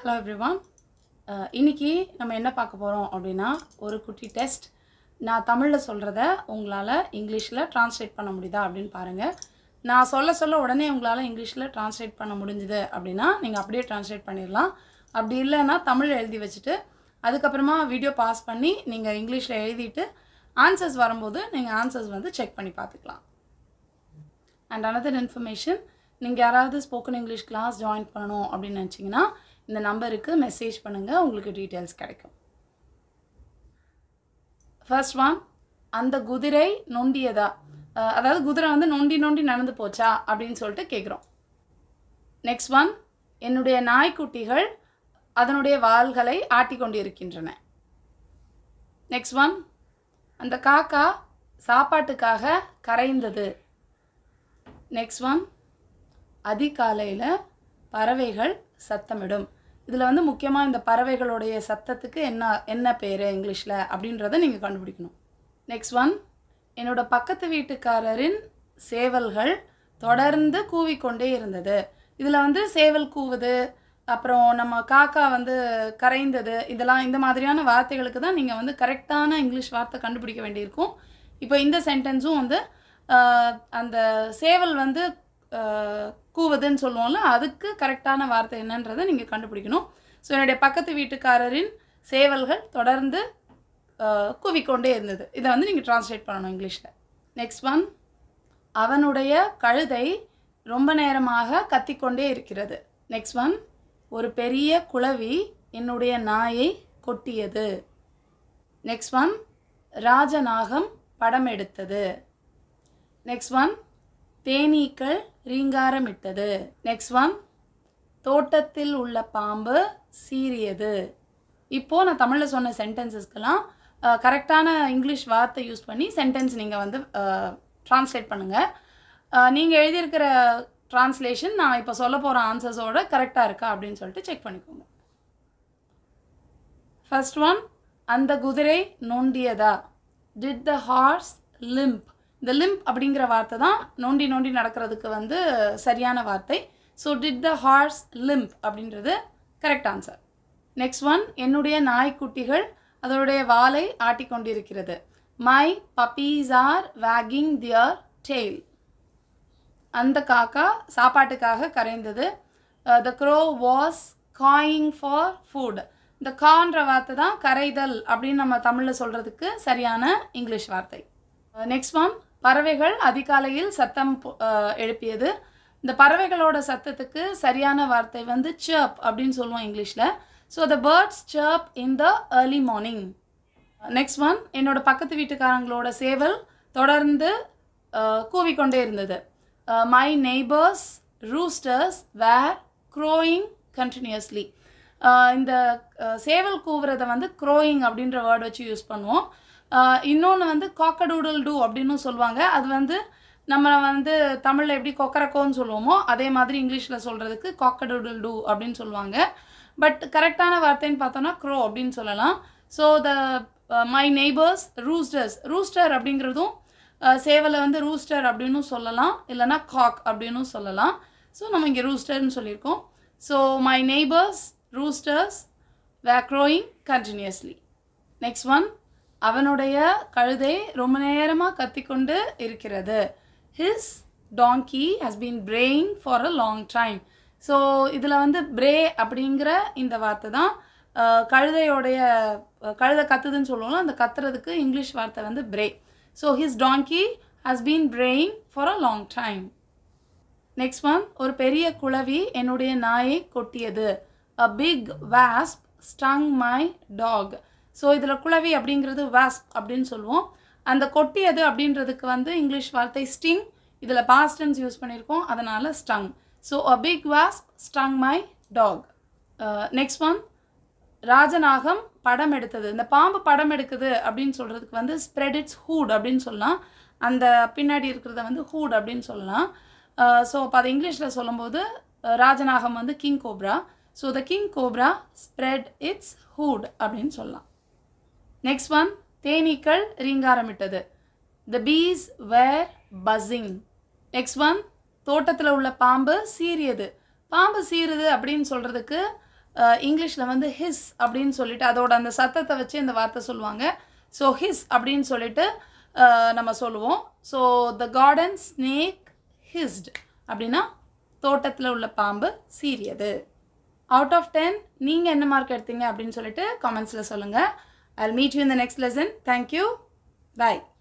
Hello everyone. இன்னைக்கு நம்ம என்ன பார்க்க போறோம் அப்படினா ஒரு குட்டி டெஸ்ட். நான் தமிழ்ல சொல்றத உங்களால இங்கிலீஷ்ல டிரான்ஸ்லேட் பண்ண முடியுதா அப்படினு பாருங்க. நான் சொல்ல உடனே உங்களால இங்கிலீஷ்ல டிரான்ஸ்லேட் பண்ண முடிஞ்சது அப்படினா நீங்க அப்படியே டிரான்ஸ்லேட் பண்ணிரலாம். அப்படி இல்லனா தமிழ்ல எழுதி வச்சிட்டு அதுக்கு அப்புறமா வீடியோ பாஸ் பண்ணி நீங்க இங்கிலீஷ்ல எழுதிட்டு ஆன்சர்ஸ் வரும்போது நீங்க ஆன்சர்ஸ் வந்து செக் பண்ணி பார்த்துக்கலாம். And another information, நீங்க யாராவது ஸ்போக்கன் இங்கிலீஷ் கிளாஸ் ஜாயின் பண்ணனும் அப்படி நினைச்சீங்கன்னா இந்த நம்பருக்கு மெசேஜ் பண்ணுங்க, உங்களுக்கு டீடைல்ஸ் கிடைக்கும். ஃபர்ஸ்ட் ஒன், அந்த குதிரை நொண்டியதா, அதாவது குதிரை வந்து நொண்டி நடந்து போச்சா அப்படின்னு சொல்லிட்டு கேக்குறோம். நெக்ஸ்ட் ஒன், என்னுடைய நாய்க்குட்டிகள் அதனுடைய வால்களை ஆட்டிக்கொண்டிருக்கின்றன. நெக்ஸ்ட் ஒன், அந்த காக்கா சாப்பாட்டுக்காக கரைந்தது. நெக்ஸ்ட் ஒன், அதிகாலையில் பறவைகள் சத்தமிடும். இதில் வந்து முக்கியமாக இந்த பறவைகளுடைய சத்தத்துக்கு என்ன பேர் இங்கிலீஷில் அப்படின்றத நீங்கள் கண்டுபிடிக்கணும். நெக்ஸ்ட் ஒன், என்னோட பக்கத்து வீட்டுக்காரரின் சேவல்கள் தொடர்ந்து கூவிக்கொண்டே இருந்தது. இதில் வந்து சேவல் கூவுது, அப்புறம் நம்ம காக்கா வந்து கரைந்தது, இதெல்லாம் இந்த மாதிரியான வார்த்தைகளுக்கு தான் நீங்கள் வந்து கரெக்டான இங்கிலீஷ் வார்த்தை கண்டுபிடிக்க வேண்டியிருக்கும். இப்போ இந்த சென்டென்ஸும் வந்து அந்த சேவல் வந்து கூவுதுன்னு சொல்லுவோம்ல, அதுக்கு கரெக்டான வார்த்தை என்னன்றதை நீங்கள் கண்டுபிடிக்கணும். ஸோ என்னுடைய பக்கத்து வீட்டுக்காரரின் சேவல்கள் தொடர்ந்து கூவிக்கொண்டே இருந்தது. இதை வந்து நீங்கள் டிரான்ஸ்லேட் பண்ணணும் இங்கிலீஷில். நெக்ஸ்ட் ஒன், அவனுடைய கழுதை ரொம்ப நேரமாக கத்திக்கொண்டே இருக்கிறது. நெக்ஸ்ட் ஒன், ஒரு பெரிய குளவி என்னுடைய நாயை கொட்டியது. நெக்ஸ்ட் ஒன், ராஜநாகம் படம் எடுத்தது. நெக்ஸ்ட் ஒன், தேனீக்கள் ரீங்காரமிட்டது. நெக்ஸ்ட் ஒன், தோட்டத்தில் உள்ள பாம்பு சீறியது. இப்போது நான் தமிழில் சொன்ன சென்டென்சஸ்க்கெல்லாம் கரெக்டான இங்கிலீஷ் வார்த்தை யூஸ் பண்ணி சென்டென்ஸ் நீங்கள் வந்து ட்ரான்ஸ்லேட் பண்ணுங்கள். நீங்கள் எழுதியிருக்கிற ட்ரான்ஸ்லேஷன் நான் இப்போ சொல்ல போகிற ஆன்சர்ஸோட கரெக்டாக இருக்கா அப்படின்னு சொல்லிட்டு செக் பண்ணிக்கோங்க. ஃபர்ஸ்ட் ஒன், அந்த குதிரை நொண்டியதா. Did the horse limp. இந்த லிம்ப் அப்படிங்கிற வார்த்தை தான் நொண்டி நடக்கிறதுக்கு வந்து சரியான வார்த்தை. So did the horse limp அப்படின்றது கரெக்ட் ஆன்சர். நெக்ஸ்ட் ஒன், என்னுடைய நாய்க்குட்டிகள் அதோடைய வாலை ஆட்டிக்கொண்டிருக்கிறது. My puppies are wagging their tail. அந்த காக்கா சாப்பாட்டுக்காக கரைந்தது. The crow was cawing for food. இந்த கான்ற வார்த்தை தான் கரைதல் அப்படின்னு நம்ம தமிழில் சொல்கிறதுக்கு சரியான இங்கிலீஷ் வார்த்தை. நெக்ஸ்ட் ஒன், பறவைகள் அதிகாலையில் சத்தம் எழுப்பியது. இந்த பறவைகளோட சத்தத்துக்கு சரியான வார்த்தை வந்து chirp அப்படின்னு சொல்லுவோம் இங்கிலீஷில். So the birds chirp in the early morning. Next one, என்னோட பக்கத்து வீட்டுக்காரங்களோட சேவல் தொடர்ந்து கூவிக்கொண்டே இருந்தது. my neighbors roosters were crowing continuously. இந்த சேவல் கூவுறதை வந்து crowing அப்படின்ற வேர்ட் வச்சு யூஸ் பண்ணுவோம். இன்னொன்று வந்து காக்கடூடல் டூ அப்படின்னு சொல்லுவாங்க. அது வந்து நம்ம வந்து தமிழில் எப்படி கொக்கரக்கோன்னு சொல்லுவோமோ அதே மாதிரி இங்கிலீஷில் சொல்கிறதுக்கு காக்கடூடல் டூ அப்படின்னு சொல்லுவாங்க. பட் கரெக்டான வார்த்தைன்னு பார்த்தோன்னா க்ரோ அப்படின்னு சொல்லலாம். ஸோ மை நெய்பர்ஸ் ரூஸ்டர் அப்படிங்கிறதும் சேவலை வந்து ரூஸ்டர் அப்படின்னு சொல்லலாம், இல்லைனா காக் அப்படின்னு சொல்லலாம். ஸோ நம்ம இங்கே ரூஸ்டர்னு சொல்லியிருக்கோம். So my neighbours roosters were crowing continuously. Next one, அவனுடைய கழுதை ரொம்ப நேரமாக கத்திக்கொண்டு இருக்கிறது. His donkey has been braying for a long time. So இதில் வந்து ப்ரே அப்படிங்கிற இந்த வார்த்தை தான் கழுதை கத்துதுன்னு சொல்லுவோம்ல, அந்த கத்துறதுக்கு இங்கிலீஷ் வார்த்தை வந்து bray. So his donkey has been braying for a long time. Next one, ஒரு பெரிய குளவி என்னுடைய நாயை கொட்டியது. A big wasp stung my dog. So இதில் குளவி அப்படிங்கிறது வாஸ்ப் அப்படின்னு சொல்லுவோம். அந்த கொட்டியது அப்படின்றதுக்கு வந்து இங்கிலீஷ் வார்த்தை ஸ்டிங். இதில் பாஸ்ட் டென்ஸ் யூஸ் பண்ணியிருக்கோம், அதனால் stung. So a big wasp stung my dog. Next one, ராஜநாகம் படம் எடுத்தது. இந்த பாம்பு படம் எடுக்குது அப்படின்னு சொல்கிறதுக்கு வந்து ஸ்ப்ரெட் இட்ஸ் ஹூட் அப்படின்னு சொல்லலாம். அந்த பின்னாடி இருக்கிறத வந்து ஹூட் அப்படின்னு சொல்லலாம். ஸோ அப்போ அது இங்கிலீஷில் சொல்லும்போது ராஜநாகம் வந்து king cobra. So the king cobra spread its hood அப்படின்னு சொல்லலாம். நெக்ஸ்ட் ஒன், தேனீக்கள் ரீங்காரமிட்டது. The bees were buzzing. Next one, தோட்டத்தில் உள்ள பாம்பு சீறியது. பாம்பு சீருது அப்படின்னு சொல்கிறதுக்கு இங்கிலீஷில் வந்து ஹிஸ் அப்படின்னு சொல்லிட்டு அதோட அந்த சத்தத்தை வச்சு இந்த வார்த்தை சொல்லுவாங்க. ஸோ ஹிஸ் அப்படின்னு சொல்லிட்டு நம்ம சொல்லுவோம். So the garden snake hissed அப்படின்னா தோட்டத்தில் உள்ள பாம்பு சீரியது. அவுட் ஆஃப் 10 நீங்கள் என்ன மார்க் எடுத்தீங்க அப்படின்னு சொல்லிட்டு கமெண்ட்ஸில் சொல்லுங்கள். I'll meet you in the next lesson. Thank you. Bye.